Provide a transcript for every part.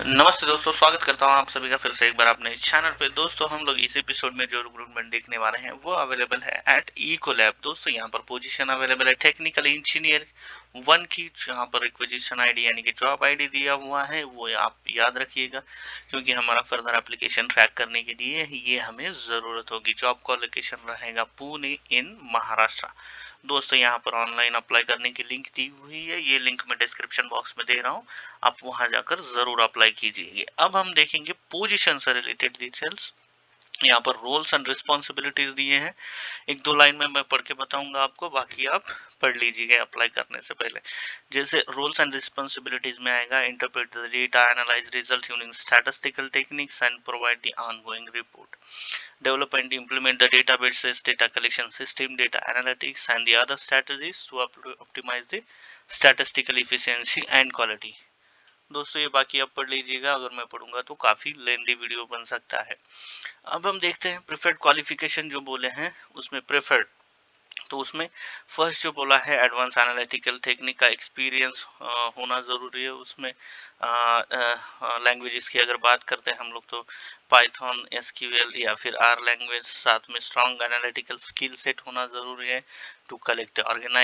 नमस्ते दोस्तों, स्वागत करता हूँ आप सभी का फिर से एक बार अपने इस चैनल पे। दोस्तों हम लोग इस एपिसोड में जो रिक्रूटमेंट देखने वाले हैं वो अवेलेबल है एट इकोलैब। दोस्तों यहाँ पर पोजीशन अवेलेबल है टेक्निकल इंजीनियर 1 की, जहाँ पर रिक्वेजिशन आईडी यानी कि जॉब आईडी दिया हुआ है वो आप याद रखिएगा, क्योंकि हमारा फर्दर एप्लीकेशन ट्रैक करने के लिए ये हमें ज़रूरत होगी। जॉब का लोकेशन रहेगा पुणे इन महाराष्ट्र। दोस्तों यहाँ पर ऑनलाइन अप्लाई करने की लिंक दी हुई है, ये लिंक मैं डिस्क्रिप्शन बॉक्स में दे रहा हूँ, आप वहां जाकर जरूर अप्लाई कीजिए। अब हम देखेंगे पोजीशन से रिलेटेड डिटेल्स। यहाँ पर रोल्स एंड रिस्पॉन्सिबिलिटीज दिए हैं, एक दो लाइन में मैं पढ़ के बताऊंगा आपको, बाकी आप पढ़ लीजिएगा अप्लाई करने से पहले। जैसे रोल्स एंड रिस्पॉन्सिबिलिटीज में आएगा, interpret the data, analyse result using statistical techniques and provide the ongoing report, develop and implement the databases, data collection system, data analytics and the other strategies to optimize the statistical efficiency and quality। दोस्तों ये बाकी आप पढ़ लीजिएगा, अगर मैं पढ़ूंगा तो काफी लेंथी वीडियो बन सकता है। अब हम देखते हैं प्रेफर्ड क्वालिफिकेशन जो बोले हैं उसमें प्रेफर्ड, तो उसमें फर्स्ट जो बोला है एडवांस एनालिटिकल टेक्निक का एक्सपीरियंस होना ज़रूरी है। उसमें लैंग्वेजेस की अगर बात करते हैं हम लोग तो पाइथन, एसक्यूएल या फिर आर लैंग्वेज, साथ में स्ट्रॉन्ग एनालिटिकल स्किल सेट होना ज़रूरी है to collect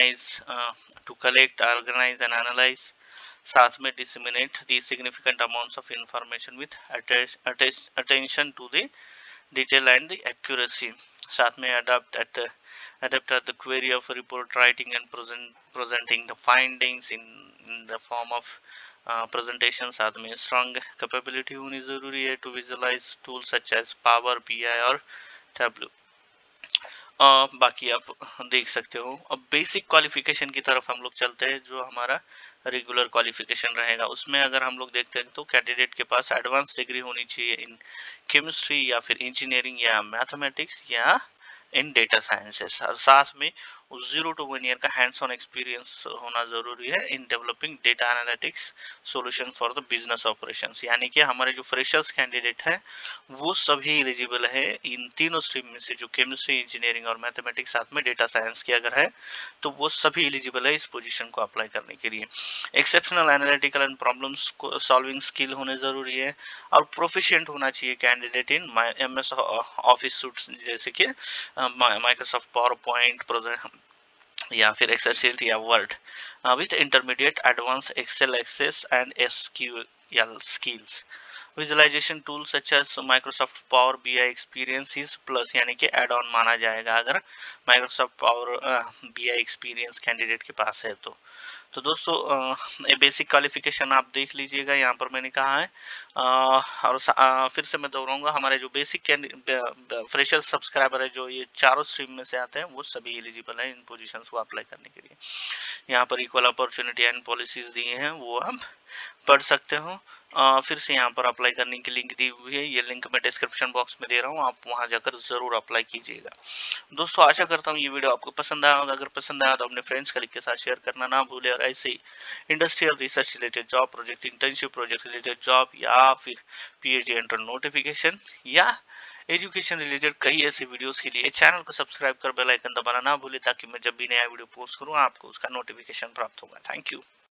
organise and analyse, साथ में disseminate the significant amounts of information with attention to the detail and the accuracy, साथ में adapt the query of report writing and presenting the findings in the form of presentation, साथ में strong capability होनी ज़रूरी है to visualize tools such as Power BI और Tableau। बाकी आप देख सकते हो। अब बेसिक क्वालिफिकेशन की तरफ हम लोग चलते हैं, जो हमारा रेगुलर क्वालिफिकेशन रहेगा। उसमें अगर हम लोग देखते हैं तो कैंडिडेट के पास एडवांस डिग्री होनी चाहिए इन केमिस्ट्री या फिर इंजीनियरिंग या मैथमेटिक्स या इन डेटा साइंसेस, और साथ में 0 to 1 ईयर का हैंड्स ऑन एक्सपीरियंस होना जरूरी है in developing data analytics solution for the business operations. यानी कि हमारे जो फ्रेशर्स कैंडिडेट है वो सभी एलिजिबल है इन तीनों स्ट्रीम में से, जो केमिस्ट्री, इंजीनियरिंग और मैथमेटिक्स साथ में डेटा साइंस की अगर है तो वो सभी एलिजिबल है इस पोजीशन को अप्लाई करने के लिए। Exceptional analytical and problems solving skill होने जरूरी है, और प्रोफिशिएंट होना चाहिए candidate in MS office suites, जैसे कि माइक्रोसॉफ्ट पावर पॉइंट या फिर एक्सेल शीट या Word with intermediate advance Excel access and SQL skills. Visualisation tool such as Microsoft Power BI experience is plus, यानी कि एड ऑन माना जाएगा अगर Microsoft Power BI experience candidate के पास है तो दोस्तों बेसिक क्वालिफिकेशन आप देख लीजिएगा, यहाँ पर मैंने कहा है। और फिर से मैं दोहराऊंगा, हमारे जो बेसिक फ्रेशर सब्सक्राइबर है जो ये चारों स्ट्रीम में से आते हैं वो सभी एलिजिबल है इन पोजीशंस को अप्लाई करने के लिए। यहाँ पर इक्वल अपॉर्चुनिटी एंड पॉलिसीज दिए हैं, वो आप पढ़ सकते हो। फिर से यहाँ पर अप्लाई करने की लिंक दी हुई है, ये लिंक मैं डिस्क्रिप्शन बॉक्स में दे रहा हूँ, आप वहाँ जाकर जरूर अप्लाई कीजिएगा। दोस्तों आशा करता हूँ ये वीडियो आपको पसंद आया होगा, अगर पसंद आया तो अपने फ्रेंड्स कलीग के साथ शेयर करना ना भूले, और ऐसे ही industrial research related job project, internship project related job या फिर PhD एंट्रेंस नोटिफिकेशन या एजुकेशन रिलेटेड कई ऐसे वीडियोस के लिए चैनल को सब्सक्राइब कर बेल आइकन दबाना ना भूले, ताकि मैं जब भी नया वीडियो पोस्ट करूँ आपको उसका नोटिफिकेशन प्राप्त होगा। Thank you.